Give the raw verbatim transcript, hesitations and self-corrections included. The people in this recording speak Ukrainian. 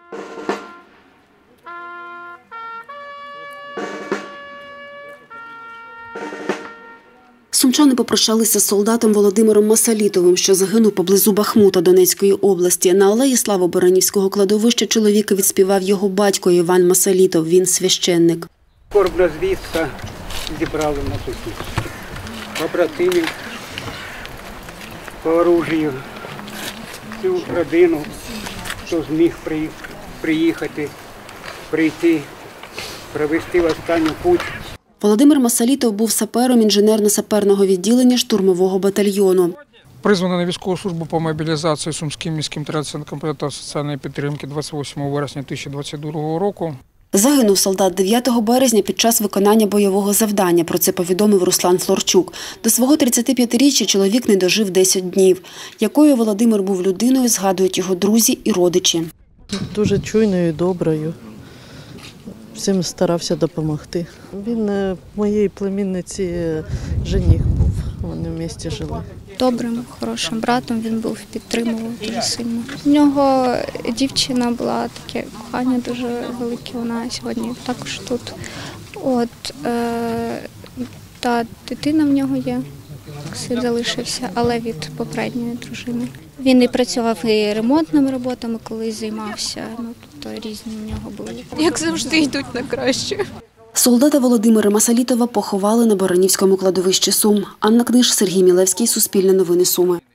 Сумчани попрощалися з солдатом Володимиром Масалітовим, що загинув поблизу Бахмута Донецької області. На алеї Слави Баранівського кладовища чоловіка відспівав його батько Іван Масалітов. Він священник. Скорбна звістка зібрали нас усіх. Побратимів по оружію, цю родину, хто зміг приїхати, прийти, провести в останню путь. Володимир Масалітов був сапером інженерно-саперного відділення штурмового батальйону. Призваний на військову службу по мобілізації Сумським міським територіальним комітетом соціальної підтримки двадцять восьмого вересня дві тисячі двадцять другого року. Загинув солдат дев'ятого березня під час виконання бойового завдання. Про це повідомив Руслан Флорчук. До свого тридцятип'ятиріччя чоловік не дожив десять днів. Якою Володимир був людиною, згадують його друзі і родичі. Дуже чуйною і доброю. Всім старався допомогти. Він моєї племінниці жених був, вони в місті жили. Добрим, хорошим братом він був, підтримував дуже сильно. У нього дівчина була таке кохання дуже велике, вона сьогодні також тут. От, е, та дитина в нього є, син залишився, але від попередньої дружини. Він і працював і ремонтними роботами, колись займався, ну, тобто різні в нього були. Як завжди йдуть на краще. Солдата Володимира Масалітова поховали на Баранівському кладовищі Сум. Анна Книж, Сергій Мілевський, Суспільне новини Суми.